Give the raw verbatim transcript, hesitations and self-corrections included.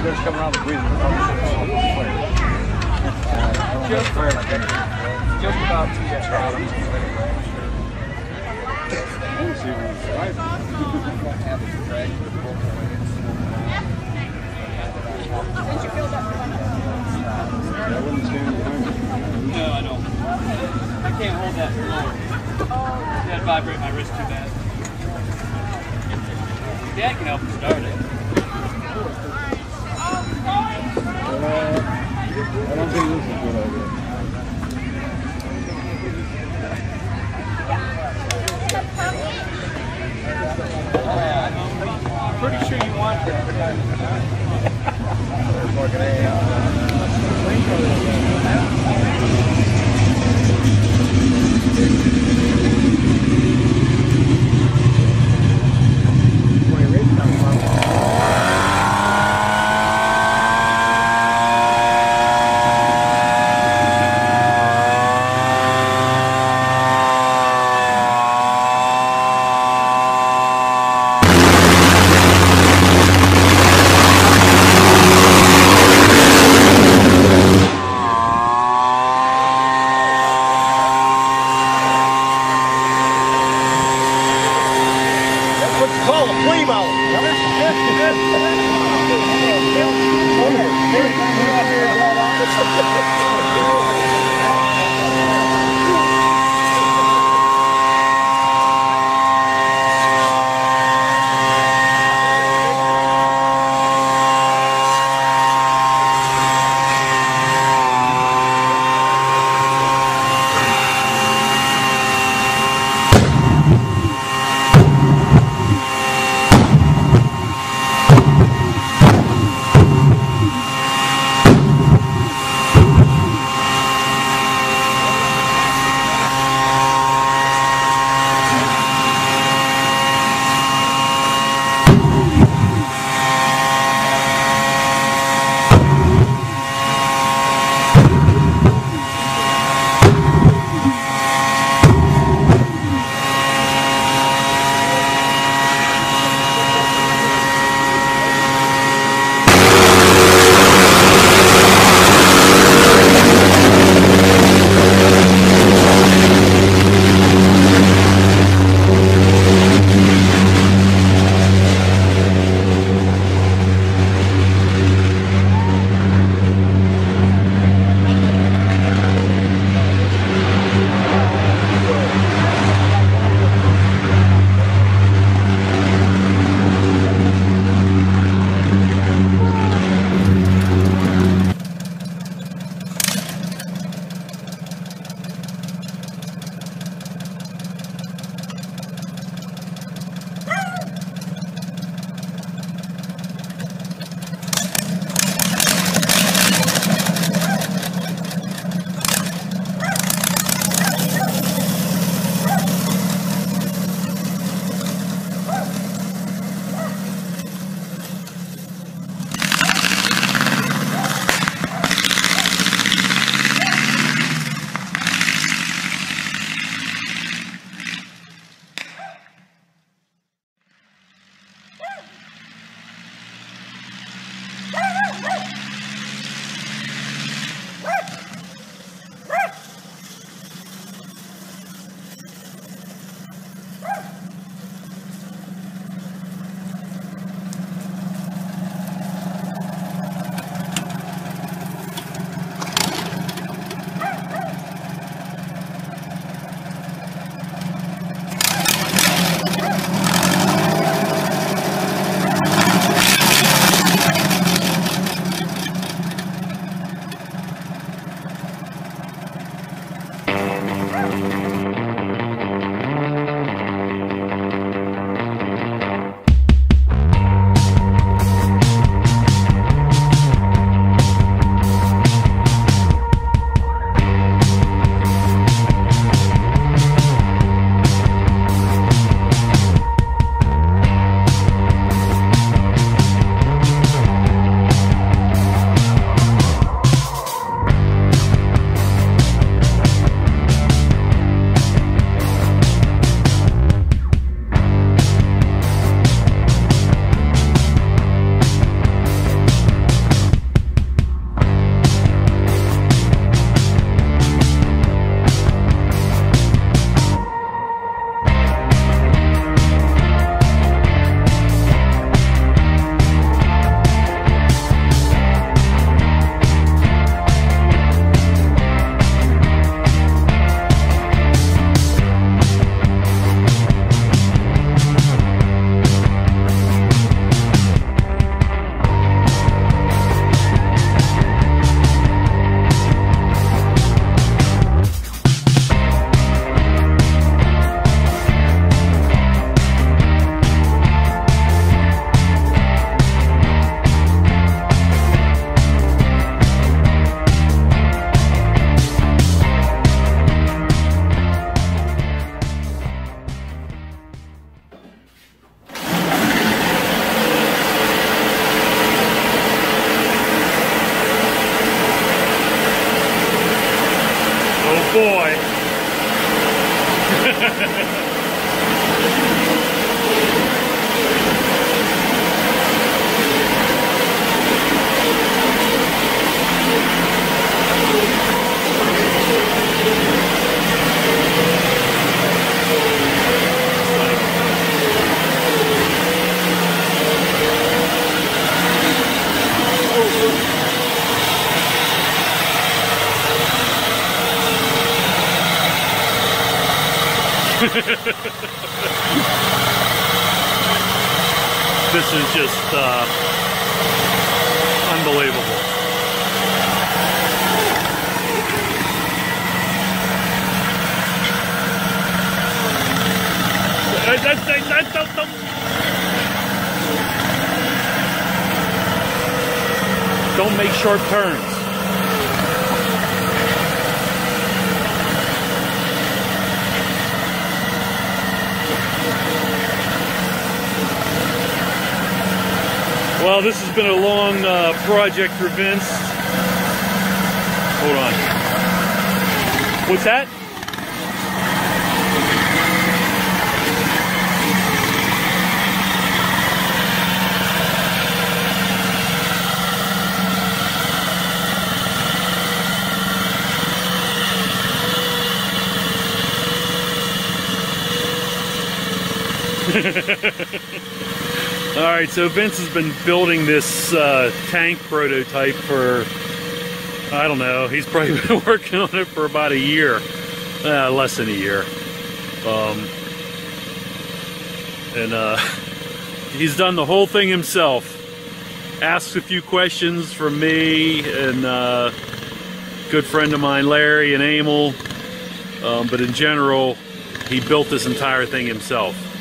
They're just coming around the breeze. Just, just about to get started. Let's see who's right. Did you feel that? I wouldn't stand behind you. No, I don't. I can't hold that for long. That'd vibrate my wrist too bad. Dad can help me start it. Uh, I don't think this is a good idea. I'm pretty sure you want that. This is just uh, unbelievable. That, that, that, that, that, that. Don't make sharp turns. Well, this has been a long uh, project for Vince. Hold on. What's that? All right, so Vince has been building this uh, tank prototype for, I don't know, he's probably been working on it for about a year, uh, less than a year. Um, and uh, he's done the whole thing himself. Asked a few questions from me and uh, good friend of mine, Larry and Emil, um, but in general, he built this entire thing himself.